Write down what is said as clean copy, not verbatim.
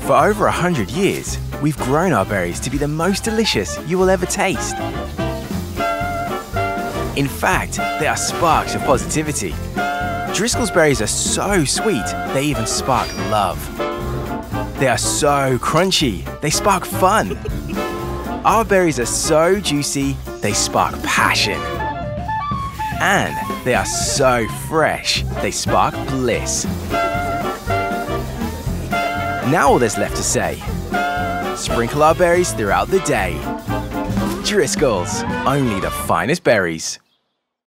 For over 100 years, we've grown our berries to be the most delicious you will ever taste. In fact, they are sparks of positivity. Driscoll's berries are so sweet, they even spark love. They are so crunchy, they spark fun. Our berries are so juicy, they spark passion. And they are so fresh, they spark bliss. Now all there's left to say, sprinkle our berries throughout the day. Driscoll's, only the finest berries.